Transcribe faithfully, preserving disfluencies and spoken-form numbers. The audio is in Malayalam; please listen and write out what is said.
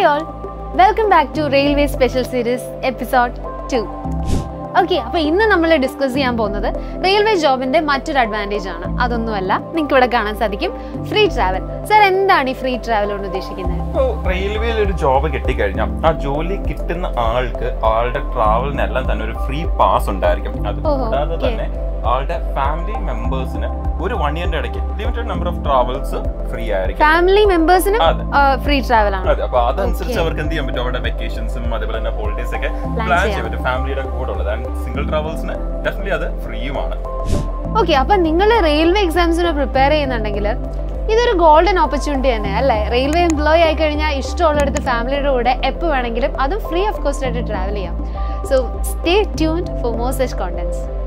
Hi all, welcome back to Railway Special Series episode two. Okay, അപ്പോൾ ഇന്ന് നമ്മൾ ഡിസ്കസ് ചെയ്യാൻ പോകുന്നത് റെയിൽവേ ജോബിന്റെ മറ്റൊരു അഡ്വാൻറ്റേജ് ആണ്. അതൊന്നുമല്ല, നിങ്ങൾക്ക് ഇവിടെ കാണാൻ സാധിക്കും ഫ്രീ ട്രാവൽ. സർ, എന്താണ് ഈ ഫ്രീ ട്രാവൽ കൊണ്ട് ഉദ്ദേശിക്കുന്നത്? ഇപ്പോൾ റെയിൽവേയിൽ ഒരു ജോബ് കിട്ടിക്കഴിഞ്ഞാൽ ആ ജോലി കിട്ടുന്ന ആൾക്ക് ആളുടെ ട്രാവലിനെല്ലാം തന്നെ ഒരു ഫ്രീ പാസ് ഉണ്ടായിരിക്കും. അത് കൂടാതെ തന്നെ ആളുടെ ഫാമിലി മെമ്പേഴ്സിന് ഒരു വൺ ഇയറിന്റെ ഇടയ്ക്ക് limited number of travels free ആയിരിക്കും. ഫാമിലി മെമ്പേഴ്സിന് ഫ്രീ ട്രാവൽ ആണ്. അതെ, അപ്പൊ അതനുസരിച്ച് അവർക്ക് എന്ത് ചെയ്യാൻ പറ്റും, അവരുടെ വെക്കേഷൻസും അതേപോലെ തന്നെ ഹോളിഡേസ് ഒക്കെ പ്ലാൻ ചെയ്യാൻ പറ്റും ഫാമിലിയുടെ കൂടെ ഉള്ളത്. ആൻഡ് സിംഗിൾ ട്രാവൽസിന് ഡെഫിനറ്റ്ലി അത് ഫ്രീയുമാണ്. ഓക്കെ, അപ്പൊ നിങ്ങൾ റെയിൽവേ എക്സാംസിന് പ്രിപ്പയർ ചെയ്യുന്നുണ്ടെങ്കിൽ ഇതൊരു ഗോൾഡൻ ഓപ്പർച്യൂണിറ്റി തന്നെ അല്ലേ? റെയിൽവേ എംപ്ലോയി ആയി കഴിഞ്ഞാൽ ഇഷ്ടമുള്ളിടത്ത് ഫാമിലിയുടെ കൂടെ എപ്പോൾ വേണമെങ്കിലും അതും ഫ്രീ ഓഫ് കോസ്റ്റ് ആയിട്ട് ട്രാവൽ ചെയ്യാം. So stay tuned for more such contents.